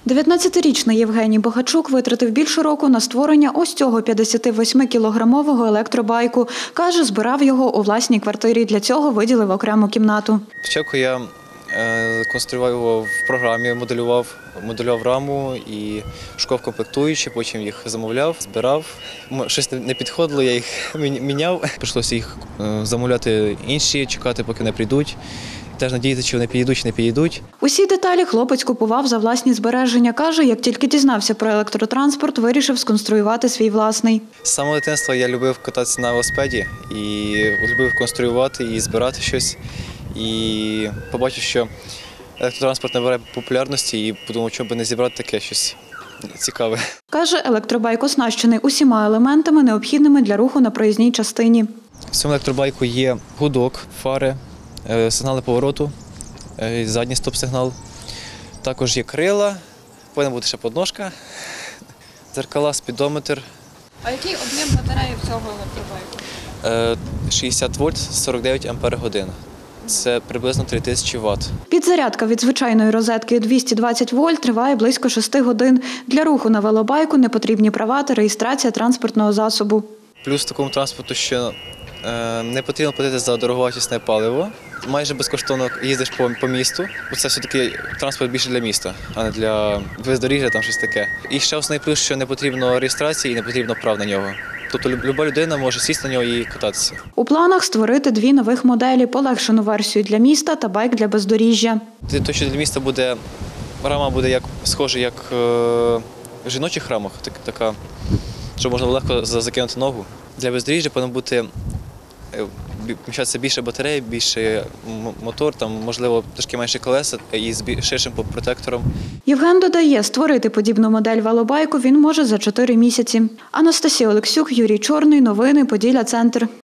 19-річний Євгеній Богачук витратив більше року на створення ось цього 58-кілограмового електробайку. Каже, збирав його у власній квартирі. Для цього виділив окрему кімнату. Спочатку я конструював його в програмі, моделював раму і шукав комплектуючі, потім їх замовляв, збирав. Щось не підходило, я їх міняв. Прийшлося їх замовляти інші, чекати, поки не прийдуть. Теж надіятися, чи вони підійдуть, чи не підійдуть. Усі деталі хлопець купував за власні збереження. Каже, як тільки дізнався про електротранспорт, вирішив сконструювати свій власний. З самого дитинства я любив кататися на велосипеді і любив конструювати і збирати щось. І побачив, що електротранспорт набирає популярності і подумав, чому би не зібрати таке щось цікаве. Каже, електробайк оснащений усіма елементами, необхідними для руху на проїзній частині. В цьому електробайку є гудок, фари, сигнали повороту, задній стоп-сигнал. Також є крила, повинна бути ще подножка, дзеркала, спідометр. А який об'єм батареї в цього електробайку? 60 вольт, 49 ампер-годин. Це приблизно 3000 Вт. Підзарядка від звичайної розетки 220 вольт триває близько 6 годин. Для руху на велобайку не потрібні права та реєстрація транспортного засобу. Плюс в такому транспорту, що не потрібно платити за дороговартісне паливо. Майже безкоштовно їздиш по місту, бо це все-таки транспорт більше для міста, а не для бездоріжжя, там щось таке. І ще основний плюс, що не потрібно реєстрації і не потрібно прав на нього. Тобто люба людина може сісти на нього і кататися. У планах створити 2 нових моделі – полегшену версію для міста та байк для бездоріжжя. Те, що для міста буде, рама буде схожа, як в жіночих рамах, така, щоб можна легко закинути ногу. Для бездоріжжя повинно бути вміщатися більше батареї, більше мотор, там, можливо, трошки менше колеса і з ширшим протектором. Євген додає, створити подібну модель велобайку він може за 4 місяці. Анастасія Олексюк, Юрій Чорний. Новини Поділля Центр.